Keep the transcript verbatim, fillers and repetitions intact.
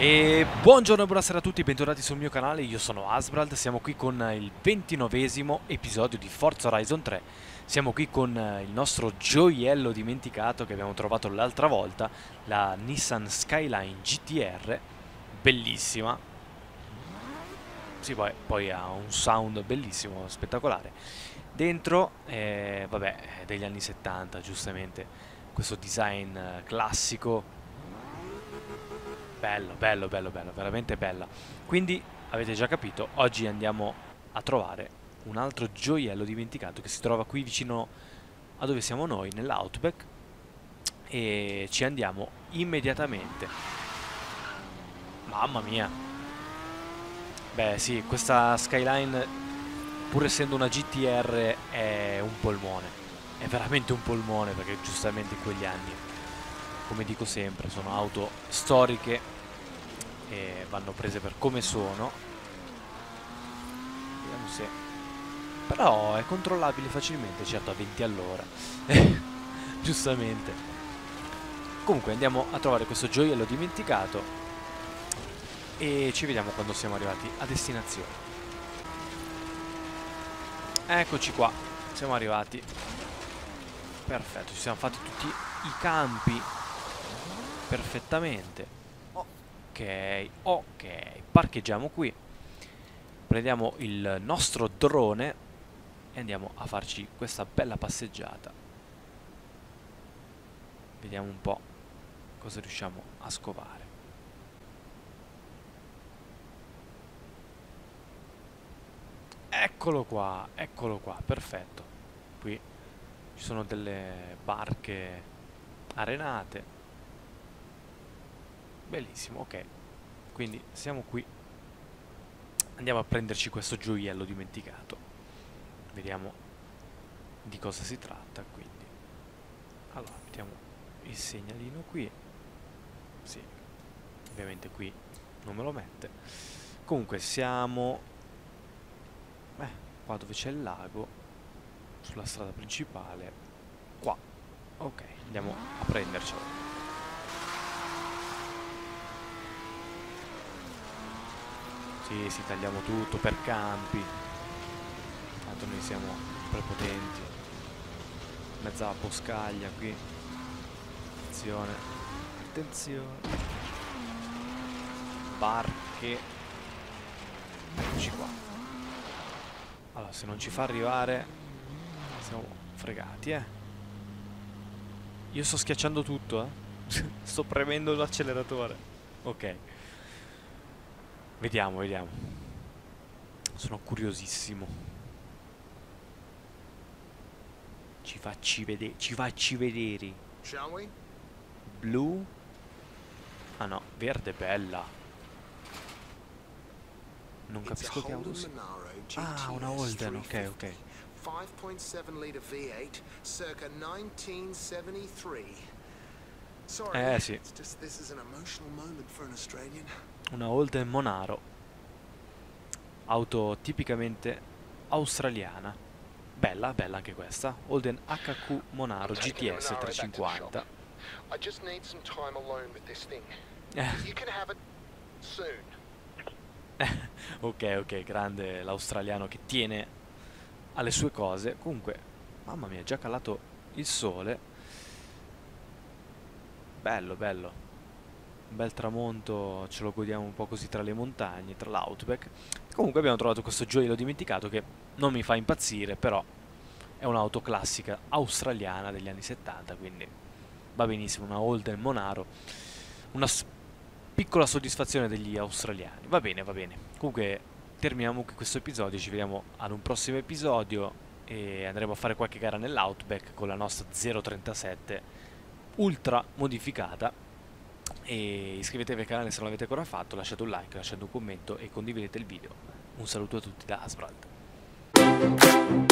E buongiorno e buonasera a tutti, bentornati sul mio canale, io sono Asbrald, siamo qui con il ventinovesimo episodio di Forza Horizon tre. Siamo qui con il nostro gioiello dimenticato che abbiamo trovato l'altra volta, la Nissan Skyline G T R, bellissima. Sì, poi, poi ha un sound bellissimo, spettacolare. Dentro, eh, vabbè, è degli anni settanta, giustamente, questo design eh, classico. Bello, bello, bello, bello, veramente bella. Quindi, avete già capito, oggi andiamo a trovare un altro gioiello dimenticato che si trova qui vicino a dove siamo noi, nell'Outback, e ci andiamo immediatamente. Mamma mia. Beh, sì, questa Skyline, pur essendo una G T R, è un polmone. È veramente un polmone, perché giustamente in quegli anni, come dico sempre, sono auto storiche e vanno prese per come sono. Vediamo se... Però è controllabile facilmente, certo a venti all'ora. Giustamente. Comunque andiamo a trovare questo gioiello dimenticato e ci vediamo quando siamo arrivati a destinazione. Eccoci qua, siamo arrivati. Perfetto, ci siamo fatti tutti i campi perfettamente. Ok, ok, parcheggiamo qui, prendiamo il nostro drone e andiamo a farci questa bella passeggiata. Vediamo un po' cosa riusciamo a scovare. Eccolo qua, eccolo qua, perfetto. Qui ci sono delle barche arenate. Bellissimo, ok. Quindi siamo qui. Andiamo a prenderci questo gioiello dimenticato. Vediamo di cosa si tratta, quindi. Allora, mettiamo il segnalino qui. Sì, ovviamente qui non me lo mette. Comunque siamo... Eh, qua dove c'è il lago, sulla strada principale. Qua. Ok, andiamo a prendercelo. Sì, sì, tagliamo tutto per campi. Tanto noi siamo prepotenti. Mezza boscaglia qui. Attenzione. Attenzione. Barche. Eccoci qua. Allora, se non ci fa arrivare siamo fregati, eh. Io sto schiacciando tutto, eh. Sto premendo l'acceleratore. Ok. Vediamo, vediamo. Sono curiosissimo. Ci facci vedere, ci facci vedere. Blu? Ah no, verde bella. Non capisco che auto sia. Ah, una Holden, ok, ok. five point seven liter V eight, circa nineteen seventy-three. Sorry, Eh sì, it's just this is an emotional moment for an Australian. una Holden Monaro. Auto tipicamente australiana. Bella, bella anche questa. Holden H Q Monaro G T S trecentocinquanta. I just need some time alone with this thing. Eh. You can have it soon. Ok, ok, grande l'australiano che tiene alle sue cose. Comunque, mamma mia, è già calato il sole. Bello, bello. Un bel tramonto, ce lo godiamo un po' così tra le montagne, tra l'Outback. Comunque abbiamo trovato questo gioiello dimenticato che non mi fa impazzire, però è un'auto classica australiana degli anni settanta, quindi va benissimo, una Holden Monaro. Una piccola soddisfazione degli australiani. Va bene, va bene. Comunque terminiamo qui questo episodio, ci vediamo ad un prossimo episodio e andremo a fare qualche gara nell'Outback con la nostra zero trentasette ultra modificata. E iscrivetevi al canale se non l'avete ancora fatto, lasciate un like, lasciate un commento e condividete il video. Un saluto a tutti da Asbrald.